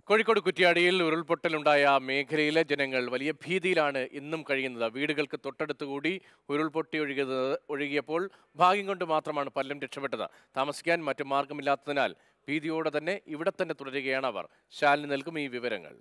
കോഴിക്കോട് കുറ്റ്യാടിയിൽ ഉരുൾപൊട്ടലുണ്ടായ മേഖലയിലെ ജനങ്ങൾ വലിയ ഭീതിയിലാണ് ഇന്നും കഴിയുന്നത്. വീടുകൾക്ക് തൊട്ടടുത്തുകൂടി ഉരുൾപൊട്ടി ഒഴുകിയപ്പോൾ ഭാഗ്യം കൊണ്ട് മാത്രമാണ് പലരും രക്ഷപ്പെട്ടത്. താമസിക്കാൻ മറ്റു മാർഗമില്ലാത്തതിനാൽ ഭീതിയോടെ തന്നെ ഇവിടെ തന്നെ തുടരുകയാണ് അവർ. ശാലിനി നൽകും ഈ വിവരങ്ങൾ.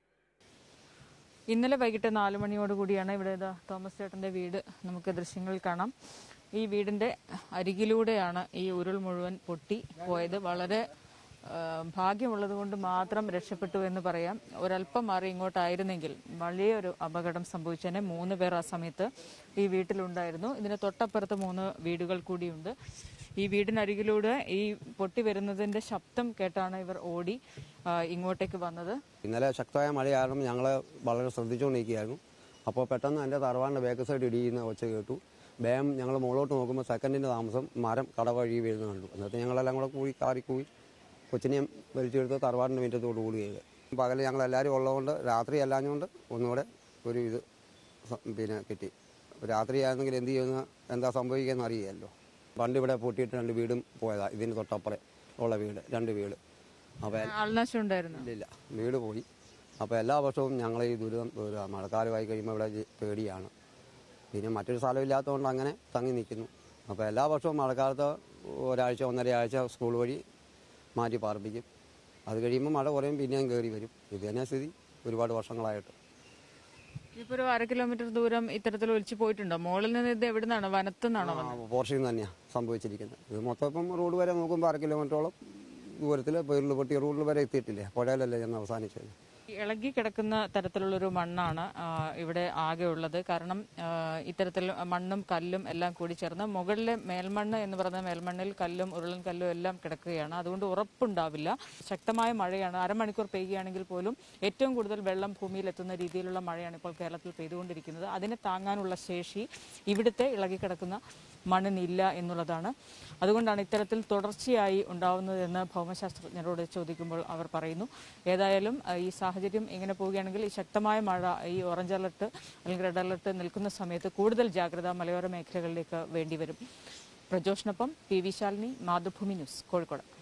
ഇന്നലെ വൈകിട്ട് 4 മണിയോടുകൂടിയാണ് ഇവിടെ തോമസ് ചേട്ടന്റെ വീട് നമുക്ക് ദൃശ്യങ്ങളിൽ കാണാം. ഈ വീടിന്റെ അരികിലൂടെയാണ് ഈ ഉരുൾ മുഴുവൻ പൊട്ടി പോയത്. വളരെ ഭാഗ്യമുള്ളത് കൊണ്ട് മാത്രം രക്ഷപ്പെട്ടു എന്ന് പറയാം. ഒരല്പം മാറി ഇങ്ങോട്ടായിരുന്നെങ്കിൽ വലിയൊരു അപകടം സംഭവിച്ചേനെ. 3 പേർ ആ സമയത്ത് ഈ വീട്ടിലുണ്ടായിരുന്നു. ഇതിന് തൊട്ടപ്പുറത്ത് 3 വീടുകൾ കൂടിയുണ്ട്. ഈ വീടിനരികിലൂടെ ഈ പൊട്ടി വരുന്നതിന്റെ ശബ്ദം കേട്ടാണ് ഇവർ ഓടി ഇങ്ങോട്ടേക്ക് വന്നത്. ഇന്നലെ ശക്തമായ മഴ കാരണം ഞങ്ങൾ വളരെ ശ്രദ്ധിച്ചുകൊണ്ടിരിക്കുകയായിരുന്നു. അപ്പോൾ പെട്ടെന്ന് എൻ്റെ തറവാടിൻ്റെ ബാക്ക് സൈഡ് ഇടിയുന്ന ഒച്ച കേട്ടു. വേഗം ഞങ്ങൾ മുകളിലോട്ട് നോക്കുമ്പോൾ സെക്കൻഡിൻ്റെ താമസം മരം കടവഴി വീഴുന്ന കണ്ടു. എന്നിട്ട് ഞങ്ങളെല്ലാം കൂടെ കൂടി കാറിക്കൂടി കൊച്ചിനെയും വലിച്ചെടുത്ത് തറവാടിൻ്റെ മുറ്റത്തോട് കൂടുകയാണ്. പകൽ ഞങ്ങളെല്ലാവരും ഉള്ളതുകൊണ്ട് രാത്രി അല്ലാഞ്ഞുകൊണ്ട് ഒന്നുകൂടെ ഒരു ഇത് കിട്ടി. രാത്രി ആയിരുന്നെങ്കിൽ എന്ത് ചെയ്യുന്ന എന്താ സംഭവിക്കുകയെന്ന് അറിയില്ലല്ലോ. പണ്ട് ഇവിടെ പൊട്ടിയിട്ട് 2 വീടും പോയതാണ്. ഇതിന് തൊട്ടപ്പുറം ഉള്ള വീട് 2 വീട്. അപ്പോൾ ഇല്ല, വീട് പോയി. അപ്പോൾ എല്ലാ വർഷവും ഞങ്ങൾ ഈ ദുരിതം മഴക്കാലമായി കഴിയുമ്പോൾ ഇവിടെ പേടിയാണ്. പിന്നെ മറ്റൊരു സ്ഥലമില്ലാത്തതുകൊണ്ട് അങ്ങനെ തങ്ങി നിൽക്കുന്നു. അപ്പോൾ എല്ലാ വർഷവും മഴക്കാലത്ത് ഒരാഴ്ച 1.5 ആഴ്ച സ്കൂൾ വഴി മാറ്റി പാർപ്പിക്കും. അത് കഴിയുമ്പോൾ മഴ കുറയും, പിന്നെയും കയറി വരും. ഇത് തന്നെ സ്ഥിതി ഒരുപാട് വർഷങ്ങളായിട്ട്. ഇപ്പോൾ ഒരു 1/2 കിലോമീറ്റർ ദൂരം ഇത്തരത്തിൽ ഒലിച്ചു പോയിട്ടുണ്ടോ? മുകളിൽ നിന്ന് ഇത് എവിടെ നിന്നാണ്? വനത്തുനിന്നാണോ? പോർഷയിൽ തന്നെയാണ് സംഭവിച്ചിരിക്കുന്നത്. ഇത് മൊത്തം ഇപ്പം റോഡ് വരെ നോക്കുമ്പോൾ 1/2 കിലോമീറ്ററോളം ദൂരത്തിൽ പൊട്ടിയ റോഡിൽ വരെ എത്തിയിട്ടില്ലേ. പുഴയിലല്ലേ ഞാൻ അവസാനിച്ചത്. ഇളകി കിടക്കുന്ന തരത്തിലുള്ളൊരു മണ്ണാണ് ഇവിടെ ആകെ ഉള്ളത്. കാരണം ഇത്തരത്തിൽ മണ്ണും കല്ലും എല്ലാം കൂടി ചേർന്ന് മുകളിലെ മേൽമണ്ണ് എന്ന് പറയുന്ന മേൽമണ്ണിൽ കല്ലും ഉരുളൻ കല്ലും എല്ലാം കിടക്കുകയാണ്. അതുകൊണ്ട് ഉറപ്പുണ്ടാവില്ല. ശക്തമായ മഴയാണ്. അരമണിക്കൂർ പെയ്യുകയാണെങ്കിൽ പോലും ഏറ്റവും കൂടുതൽ വെള്ളം ഭൂമിയിൽ എത്തുന്ന രീതിയിലുള്ള മഴയാണ് ഇപ്പോൾ കേരളത്തിൽ പെയ്തുകൊണ്ടിരിക്കുന്നത്. അതിനെ താങ്ങാനുള്ള ശേഷി ഇവിടുത്തെ ഇളകിക്കിടക്കുന്ന മണ്ണിനില്ല എന്നുള്ളതാണ്. അതുകൊണ്ടാണ് ഇത്തരത്തിൽ തുടർച്ചയായി ഉണ്ടാവുന്നതെന്ന് ഭൗമശാസ്ത്രജ്ഞരോട് ചോദിക്കുമ്പോൾ അവർ പറയുന്നു. ഏതായാലും ഈ സാഹചര്യം ഇങ്ങനെ പോവുകയാണെങ്കിൽ ഈ ശക്തമായ മഴ, ഈ ഓറഞ്ച് അലർട്ട് അല്ലെങ്കിൽ റെഡ് അലർട്ട് നിൽക്കുന്ന സമയത്ത് കൂടുതൽ ജാഗ്രത മലയോര മേഖലകളിലേക്ക് വേണ്ടിവരും. പ്രജോഷിനൊപ്പം PV ശാലിനി, മാതൃഭൂമി ന്യൂസ്, കോഴിക്കോട്.